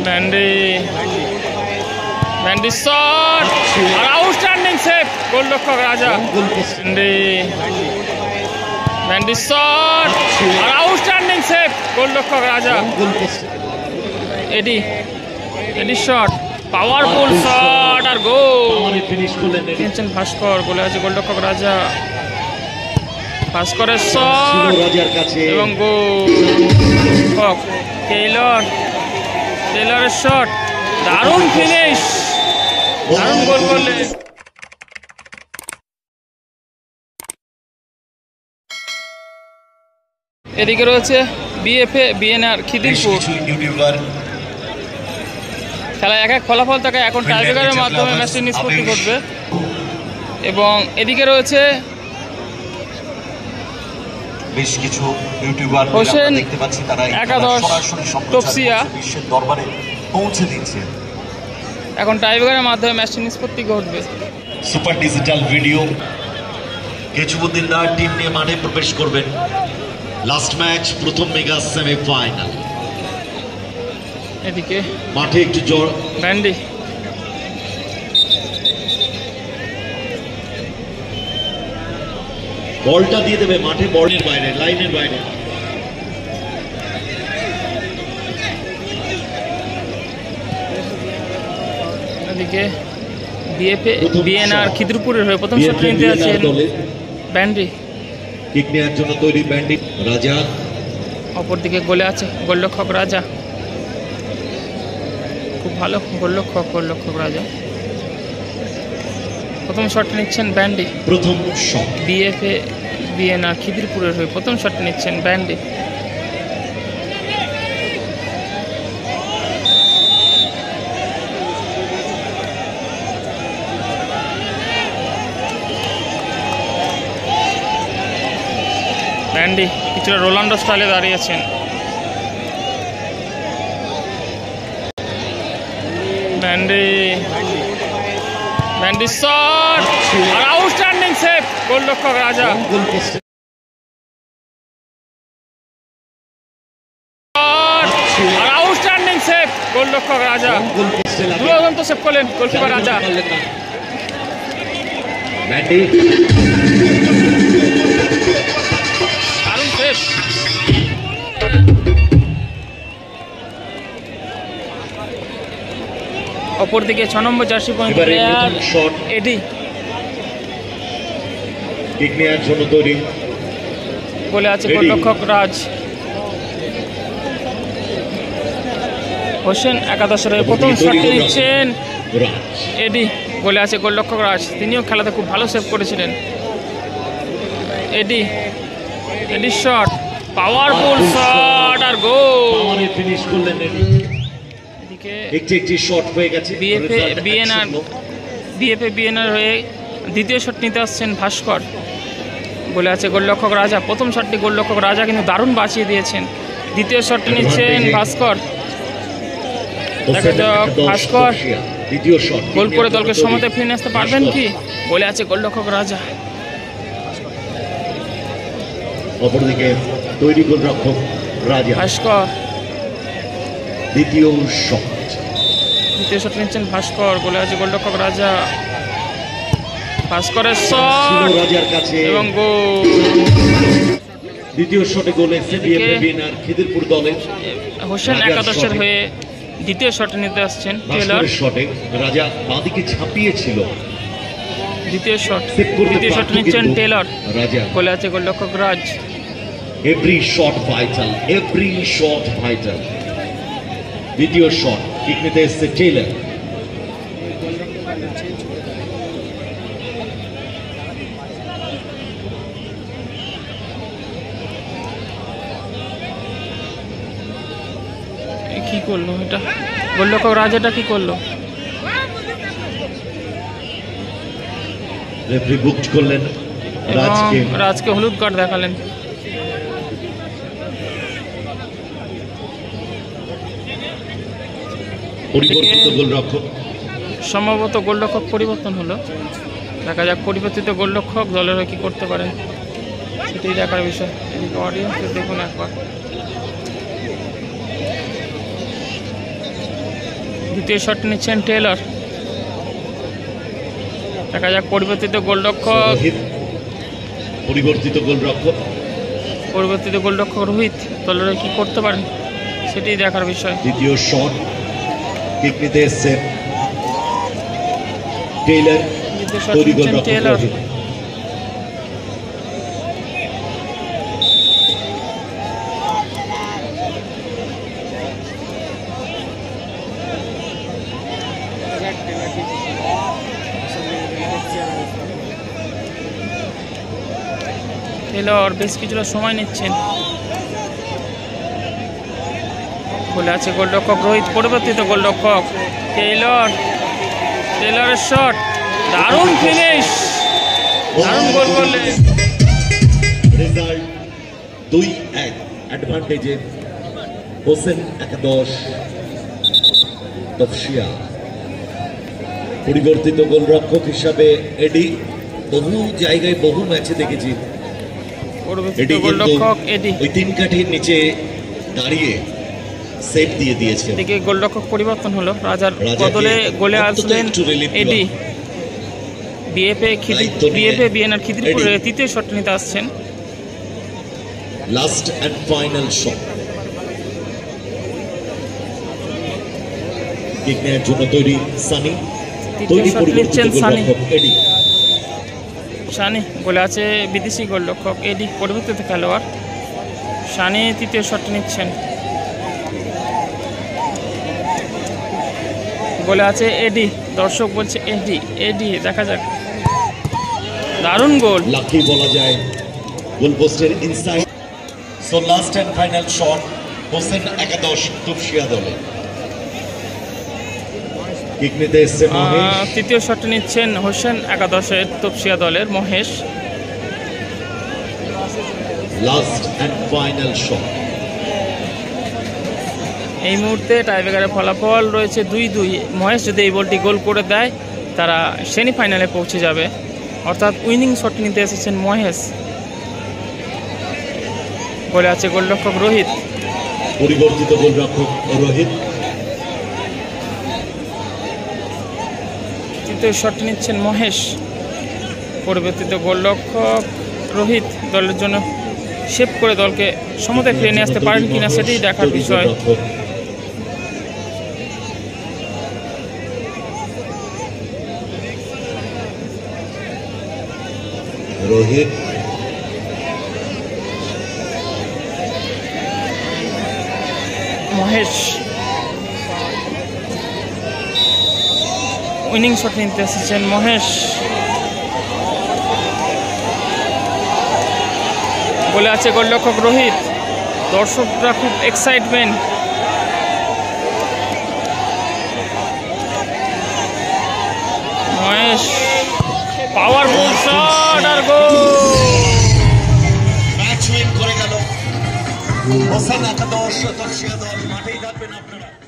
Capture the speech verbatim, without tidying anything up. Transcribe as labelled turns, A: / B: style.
A: Bandy ব্যান্ডি shot আর outstanding save গোলরক্ষক রাজা। ব্যান্ডি ব্যান্ডি শট আর আউটস্ট্যান্ডিং সেভ গোলরক্ষক Raja. Eddie Eddie shot powerful shot আর গোল কিনছেন ভাস্কর। গোলে আছে গোলরক্ষক রাজা। ভাস্করের শট এবং গোল। টেইলর টেইলরের শট দারুণ ফিনিশ, দারুণ গোল করলে। এদিকে রয়েছে বিএফএ বিএনআর খিদিরপুর। খেলা এক এক ফলাফল থাকে, এখন টাইব্রেকারের মাধ্যমে ম্যাচটি নিষ্পত্তি ঘটবে। এবং এদিকে রয়েছে
B: বেশ কিছু ইউটিউবার
A: হোসেন
B: দেখতে পাচ্ছি, তারা
A: একাদশ তপসিয়া
B: বিশ্বের দরবারে পৌঁছে দিচ্ছে।
A: এখন টাইব্রেকারের মাধ্যমে ম্যাচটি নিষ্পত্তি ঘটবে।
B: সুপার ডিজিটাল ভিডিও কেচুবুদ্দিনরা টিম নিয়ে মাঠে প্রবেশ করবেন। লাস্ট ম্যাচ, প্রথম মেগা সেমিফাইনাল।
A: এদিকে
B: মাঠে একটু জোর
A: ব্যান্ডি
B: বলটা দিয়ে দেবে মাঠে, বলের বাইরে, লাইনের বাইরে।
A: এদিকে বিএফএ বিএনআর খিদিরপুরের হয়ে প্রথম শট নিতে আছেন ব্যান্ডি।
B: কিক নেওয়ার জন্য তৈরি ব্যান্ডি। রাজা
A: অপরদিকে গোলে আছে গোলরক্ষক রাজা। খুব ভালো গোলরক্ষক গোলরক্ষক রাজা। প্রথম শট নিচ্ছেন ব্যান্ডি।
B: প্রথম শট
A: বিএফএ বিএনআর খিদিরপুরের হয়ে প্রথম শট নিচ্ছেন ব্যান্ডি। ব্যান্ডি কিছুটা রোনাল্ডো স্টাইলে দাঁড়িয়েছেন। ব্যান্ডি ব্যান্ডি শট আর আউটস্ট্যান্ডিং সেভ গোলরক্ষক রাজা। আর আউটস্ট্যান্ডিং সেভ গোলরক্ষক রাজা। দুরন্ত সেভ করলেন গোলকিপার রাজা। দারুণ সেভ। অপরদিকে ছ নম্বর jersey point player Eddie
B: kick নেওয়ার জন্য তৈরি।
A: বলে আছে গোলরক্ষক রাজ। হোসেন একাদশের প্রথম শটটি নিচ্ছেন এডি। বলে আছে গোলরক্ষক রাজ, তিনিও খেলাতে খুব ভালো সেভ করেছিলেন। Eddie Eddie shot powerful shot আর গোল
B: ফিনিশ করলেন এডি।
A: এদিকে
B: একটি একটি শট হয়ে গেছে।
A: বিএফএ বিএনআর বিএফএ বিএনআর হয়ে দ্বিতীয় শট নিতে আসছেন ভাস্কর। বলে আছে গোলরক্ষক রাজা। প্রথম শটটি গোলরক্ষক রাজা কিন্তু দারুণ বাঁচিয়ে দিয়েছেন। দ্বিতীয় শটটি নিচ্ছেন ভাস্কর। দেখা যাক ভাস্কর
B: দ্বিতীয় শট
A: গোল করে দলকে সমতায় ফিরে আসতে পারবেন কি? বলে আছে গোলরক্ষক রাজা।
B: অপরদিকে তৈরি গোলরক্ষক রাজা।
A: ভাস্কর
B: দ্বিতীয় শট
A: দ্বিতীয় শট নিচ্ছেন ভাস্কর। বলে আছে গোলরক্ষক রাজা। ভাস্করের শট
B: রাজার কাছে
A: এবং গোল।
B: দ্বিতীয় শটে গোল এসে বিএফএ বিএনআর খিদিরপুর দলের।
A: হোসেন একাদশের হয়ে দ্বিতীয় শটে নিতে আসছেন টেইলর।
B: শটে রাজা বাঁদিকে ছাপিয়েছিল।
A: দ্বিতীয় শট দ্বিতীয় শট নিচ্ছেন টেইলর।
B: রাজা
A: বলে আছে গোলরক্ষক Raj.
B: Every shot vital, every shot vital. দ্বিতীয় শট কিক নিতে এসছে টেইলর।
A: কি করলো এটা? গোলরক্ষক রাজাটা কি করলো?
B: রেফারি বুকড করলেন রাজকে।
A: রাজকে হলুদ কার্ড দেখালেন।
B: পরিবর্তিত গোলরক্ষক,
A: সম্ভবত গোলরক্ষক পরিবর্তন হলো। দেখা যাক পরিবর্তিত গোলরক্ষক দলের কি করতে পারেন, সেটাই দেখার বিষয়। এদিকে অডিয়েন্স দেখুন একবার। দ্বিতীয় শট নিচ্ছেন টেলর। দেখা যাক পরিবর্তিত গোলরক্ষক
B: পরিবর্তিত গোলরক্ষক
A: পরিবর্তিত গোলরক্ষক রোহিত দলের কি করতে পারেন সেটি দেখার বিষয়।
B: দ্বিতীয় শট কিক নিতে এসেছেন টেইলর।
A: দ্বিতীয় শট নিচ্ছেন টেলর। টেলর বেশ কিছুটা সময় নিচ্ছেন। বলে আছে গোলরক্ষক রোহিত। পরিবর্তিত গোলরক্ষক টেলর। টেলরের শট, দারুণ ফিনিশ, দারুণ গোল করলেন।
B: রেজাল্ট দুই এক অ্যাডভান্টেজে হোসেন একাদশ তফসিয়া। পরিবর্তিত গোলরক্ষক হিসাবে এডি বহু জায়গায় বহু ম্যাচে দেখেছি
A: পরিবর্তিত গোলরক্ষক এডি
B: ওই তিন কাঠির নিচে দাঁড়িয়ে সেভ দিয়ে দিয়েছে।
A: এদিকে গোলরক্ষক পরিবর্তন হলো, রাজার বদলে গোলে আসলেন এডি। বিএফএ বিএফএ বিএনআর খিদিরপুরে তৃতীয় শট নিতে আসছেন।
B: Last and final shot kick নেওয়ার জন্য তৈরি সানি। তৈরি পরিবর্তিত গোলরক্ষক এডি।
A: সানি বলে আছে বিদেশি গোলরক্ষক এডি পরিবর্তিত খেলোয়াড়। সানি তৃতীয় শট নিচ্ছেন। বলে আছে এডি, দর্শক বলছে এডি এডি। দেখা যাক, দারুণ গোল।
B: লাকি বলা যায় গোল পোস্টের inside. So last and final shot Hossain একাদশ তফসিয়া দলে। কিক নিতে এসেছে মহেশ।
A: তৃতীয় শট নিচ্ছেন হোসেন একাদশের তফসিয়া দলের Mahesh.
B: Last and final shot.
A: এই মুহূর্তে টাইব্রেকারের ফলাফল রয়েছে দুই দুই। মহেশ যদি এই বলটি গোল করে দেয় তারা সেমিফাইনালে পৌঁছে যাবে, অর্থাৎ উইনিং শট নিতে এসেছেন মহেশ। বলে আছে গোলরক্ষক রোহিত।
B: পরিবর্তিত গোলরক্ষক রোহিত।
A: তৃতীয় শট নিচ্ছেন মহেশ। পরিবর্তিত গোলরক্ষক রোহিত দলের জন্য সেভ করে দলকে সমতায় ফিরে নিয়ে আসতে পারেন কিনা সেটাই দেখার বিষয়।
B: রোহিত
A: মহেশ উইনিং শট নিতে এসেছেন মহেশ। বলে আছে গোলরক্ষক রোহিত। দর্শকরা খুব এক্সাইটমেন্ট। মহেশ পাওয়ারফুল শট আর গোল।
B: ম্যাচ উইন করে গেল হোসেন একাদশ তফসিয়া দল। মাঠেই থাকবেন আপনারা।